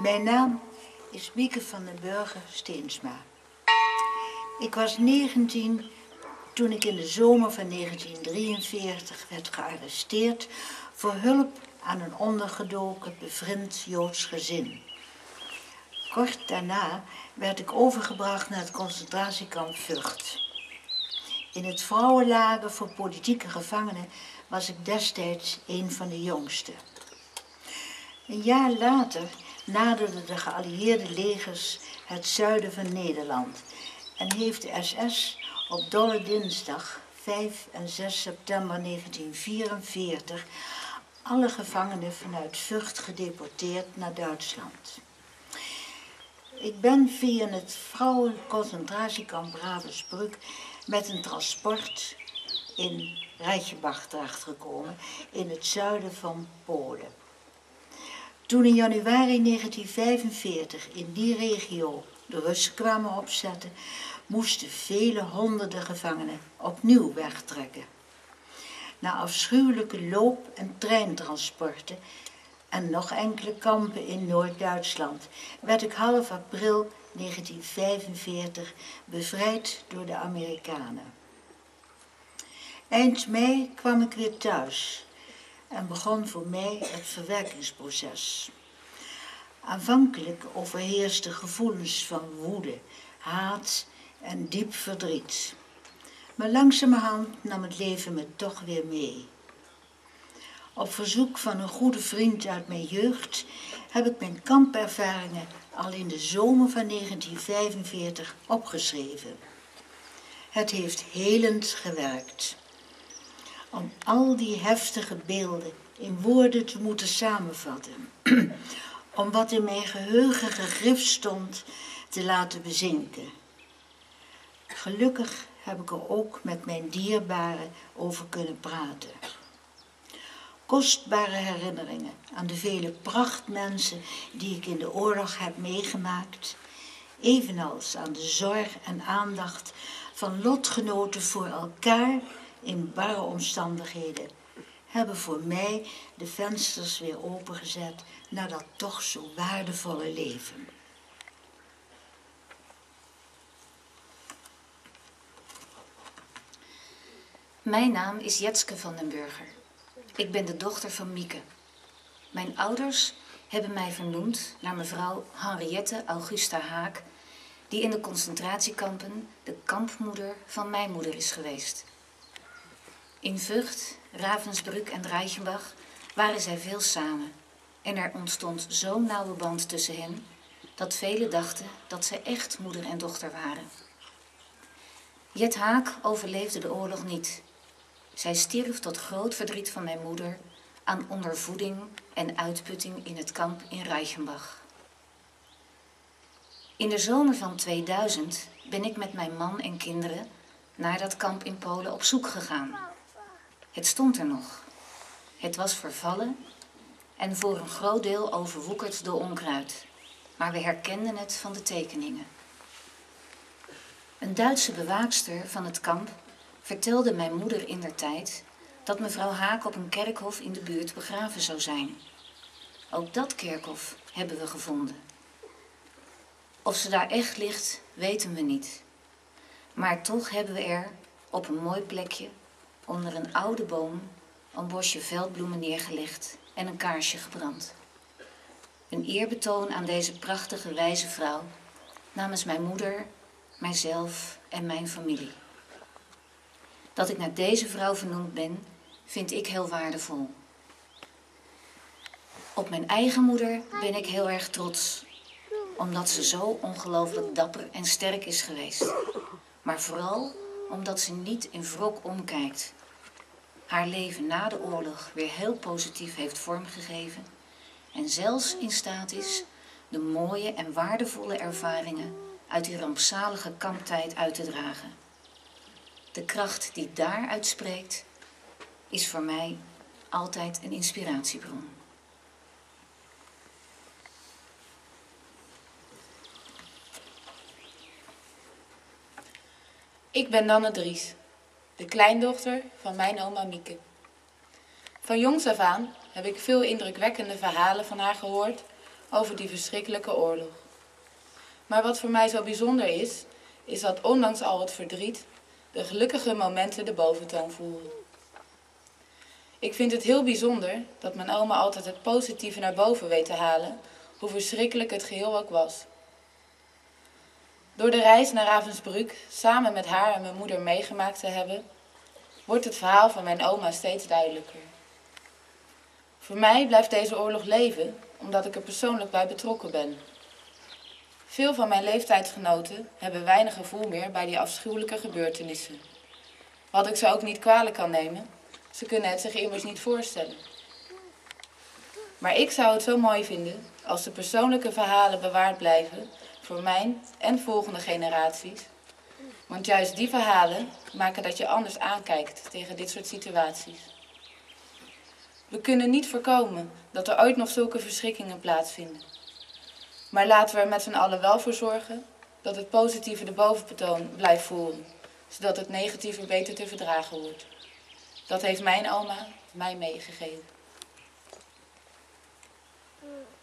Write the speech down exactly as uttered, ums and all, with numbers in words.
Mijn naam is Mieke van den Burger Steensma. Ik was negentien toen ik in de zomer van negentien drieënveertig werd gearresteerd voor hulp aan een ondergedoken, bevriend Joods gezin. Kort daarna werd ik overgebracht naar het concentratiekamp Vught. In het vrouwenlager voor politieke gevangenen was ik destijds een van de jongsten. Een jaar later naderden de geallieerde legers het zuiden van Nederland en heeft de S S op Dolle Dinsdag vijf en zes september negentien vierenveertig alle gevangenen vanuit Vught gedeporteerd naar Duitsland. Ik ben via het vrouwenconcentratiekamp Ravensbrück met een transport in Reichenbach terechtgekomen in het zuiden van Polen. Toen in januari negentien vijfenveertig in die regio de Russen kwamen opzetten, moesten vele honderden gevangenen opnieuw wegtrekken. Na afschuwelijke loop- en treintransporten en nog enkele kampen in Noord-Duitsland werd ik half april negentien vijfenveertig bevrijd door de Amerikanen. Eind mei kwam ik weer thuis en begon voor mij het verwerkingsproces. Aanvankelijk overheersten gevoelens van woede, haat en diep verdriet. Maar langzamerhand nam het leven me toch weer mee. Op verzoek van een goede vriend uit mijn jeugd heb ik mijn kampervaringen al in de zomer van negentien vijfenveertig opgeschreven. Het heeft helend gewerkt. Om al die heftige beelden in woorden te moeten samenvatten. Om wat in mijn geheugen gegrift stond te laten bezinken. Gelukkig heb ik er ook met mijn dierbaren over kunnen praten. Kostbare herinneringen aan de vele prachtmensen die ik in de oorlog heb meegemaakt, evenals aan de zorg en aandacht van lotgenoten voor elkaar in barre omstandigheden, hebben voor mij de vensters weer opengezet naar dat toch zo waardevolle leven. Mijn naam is Jetske van den Burger. Ik ben de dochter van Mieke. Mijn ouders hebben mij vernoemd naar mevrouw Henriette Augusta Haak, die in de concentratiekampen de kampmoeder van mijn moeder is geweest. In Vught, Ravensbrück en Reichenbach waren zij veel samen en er ontstond zo'n nauwe band tussen hen dat velen dachten dat zij echt moeder en dochter waren. Jet Haak overleefde de oorlog niet. Zij stierf tot groot verdriet van mijn moeder aan ondervoeding en uitputting in het kamp in Reichenbach. In de zomer van tweeduizend ben ik met mijn man en kinderen naar dat kamp in Polen op zoek gegaan. Het stond er nog. Het was vervallen en voor een groot deel overwoekerd door onkruid, maar we herkenden het van de tekeningen. Een Duitse bewaakster van het kamp vertelde mijn moeder indertijd dat mevrouw Haak op een kerkhof in de buurt begraven zou zijn. Ook dat kerkhof hebben we gevonden. Of ze daar echt ligt, weten we niet. Maar toch hebben we er op een mooi plekje onder een oude boom een bosje veldbloemen neergelegd en een kaarsje gebrand. Een eerbetoon aan deze prachtige wijze vrouw namens mijn moeder, mijzelf en mijn familie. Dat ik naar deze vrouw vernoemd ben, vind ik heel waardevol. Op mijn eigen moeder ben ik heel erg trots, omdat ze zo ongelooflijk dapper en sterk is geweest. Maar vooral omdat ze niet in wrok omkijkt. Haar leven na de oorlog weer heel positief heeft vormgegeven en zelfs in staat is de mooie en waardevolle ervaringen uit die rampzalige kamptijd uit te dragen. De kracht die daaruit spreekt, is voor mij altijd een inspiratiebron. Ik ben Nanne Dries, de kleindochter van mijn oma Mieke. Van jongs af aan heb ik veel indrukwekkende verhalen van haar gehoord over die verschrikkelijke oorlog. Maar wat voor mij zo bijzonder is, is dat ondanks al het verdriet, de gelukkige momenten de boventoon voeren. Ik vind het heel bijzonder dat mijn oma altijd het positieve naar boven weet te halen, hoe verschrikkelijk het geheel ook was. Door de reis naar Ravensbrück samen met haar en mijn moeder meegemaakt te hebben, wordt het verhaal van mijn oma steeds duidelijker. Voor mij blijft deze oorlog leven, omdat ik er persoonlijk bij betrokken ben. Veel van mijn leeftijdsgenoten hebben weinig gevoel meer bij die afschuwelijke gebeurtenissen. Wat ik ze ook niet kwalijk kan nemen, ze kunnen het zich immers niet voorstellen. Maar ik zou het zo mooi vinden als de persoonlijke verhalen bewaard blijven voor mijn en volgende generaties. Want juist die verhalen maken dat je anders aankijkt tegen dit soort situaties. We kunnen niet voorkomen dat er ooit nog zulke verschrikkingen plaatsvinden. Maar laten we er met z'n allen wel voor zorgen dat het positieve de boventoon blijft voeren, zodat het negatieve beter te verdragen wordt. Dat heeft mijn oma mij meegegeven.